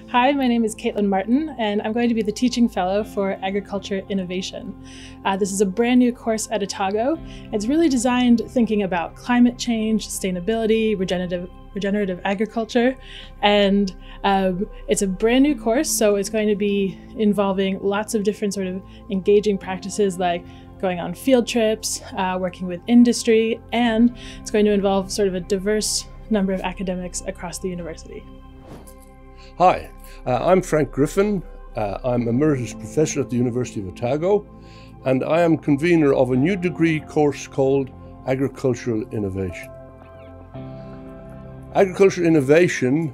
Hi, my name is Caitlin Martin, and I'm going to be the Teaching Fellow for Agriculture Innovation. This is a brand new course at Otago. It's really designed thinking about climate change, sustainability, regenerative agriculture, and it's a brand new course, so it's going to be involving lots of different sort of engaging practices like going on field trips, working with industry, and it's going to involve sort of a diverse number of academics across the university. Hi, I'm Frank Griffin. I'm Emeritus Professor at the University of Otago, and I am convener of a new degree course called Agricultural Innovation. Agricultural Innovation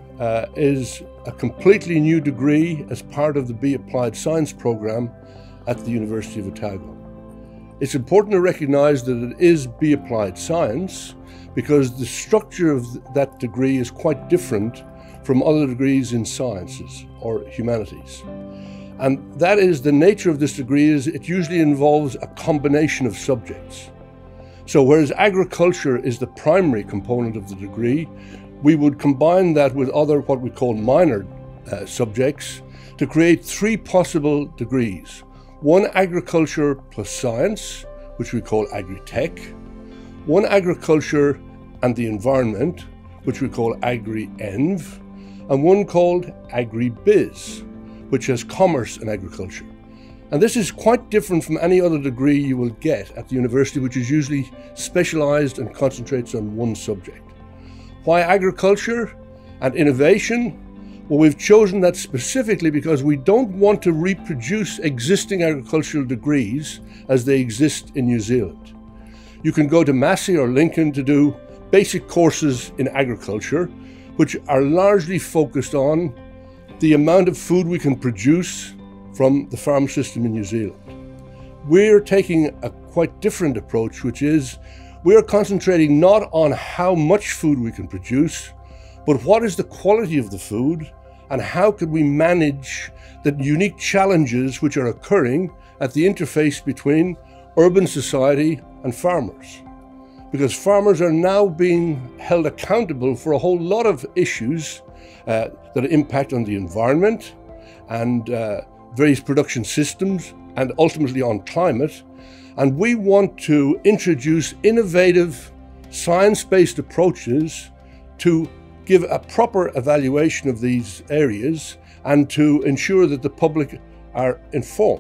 is a completely new degree as part of the Be Applied Science program at the University of Otago. It's important to recognize that it is Be Applied Science because the structure of that degree is quite different from other degrees in sciences or humanities. And that is the nature of this degree is it usually involves a combination of subjects. So whereas agriculture is the primary component of the degree, we would combine that with other what we call minor subjects to create three possible degrees. One agriculture plus science, which we call Agri-Tech, one agriculture and the environment, which we call Agri-Env, and one called Agri-Biz, which has commerce and agriculture. And this is quite different from any other degree you will get at the university, which is usually specialized and concentrates on one subject. Why agriculture and innovation? Well, we've chosen that specifically because we don't want to reproduce existing agricultural degrees as they exist in New Zealand. You can go to Massey or Lincoln to do basic courses in agriculture, which are largely focused on the amount of food we can produce from the farm system in New Zealand. We're taking a quite different approach, which is we're concentrating not on how much food we can produce, but what is the quality of the food and how can we manage the unique challenges which are occurring at the interface between urban society and farmers. Because farmers are now being held accountable for a whole lot of issues that impact on the environment and various production systems and ultimately on climate. And we want to introduce innovative science-based approaches to give a proper evaluation of these areas and to ensure that the public are informed.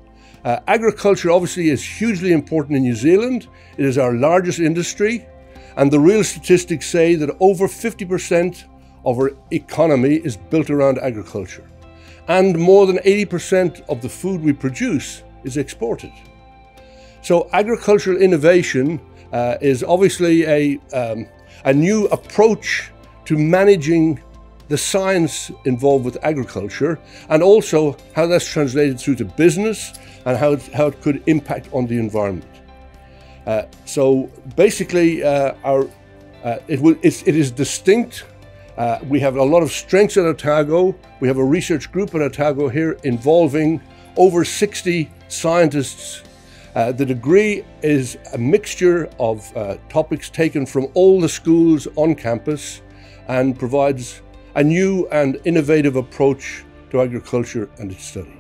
Agriculture obviously is hugely important in New Zealand. It is our largest industry, and the real statistics say that over 50% of our economy is built around agriculture. And more than 80% of the food we produce is exported. So agricultural innovation is obviously a new approach to managing the science involved with agriculture, and also how that's translated through to business and how it could impact on the environment. So basically, it is distinct. We have a lot of strengths at Otago. We have a research group at Otago here involving over 60 scientists. The degree is a mixture of topics taken from all the schools on campus and provides a new and innovative approach to agriculture and its study.